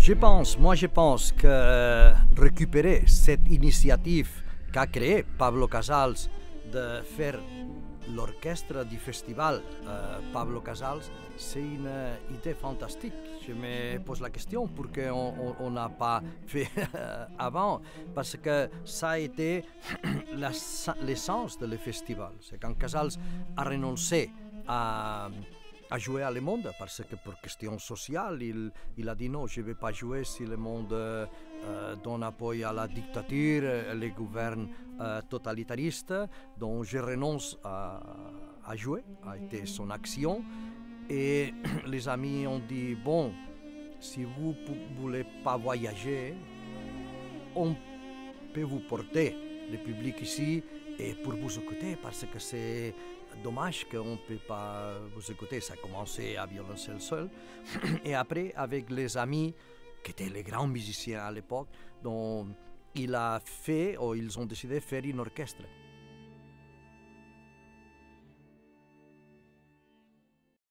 Je pense que récupérer cette initiative qu'a créée Pablo Casals de faire l'orchestre du festival Pablo Casals, c'est une idée fantastique. Je me pose la question pourquoi on n'a pas fait avant, parce que ça a été l'essence de le festival. C'est quand Casals a renoncé à jouer à Le Monde, parce que pour question sociale, il a dit non, je ne vais pas jouer si Le Monde donne appui à la dictature, les gouvernements totalitaristes, donc je renonce à jouer, a été son action. Et les amis ont dit, bon, si vous ne voulez pas voyager, on peut vous porter le public ici et pour vous écouter, parce que c'est dommage qu'on ne peut pas vous écouter. Ça a commencé à violoncelle seul, et après avec les amis qui étaient les grands musiciens à l'époque, dont il a fait, ou ils ont décidé de faire une orchestre.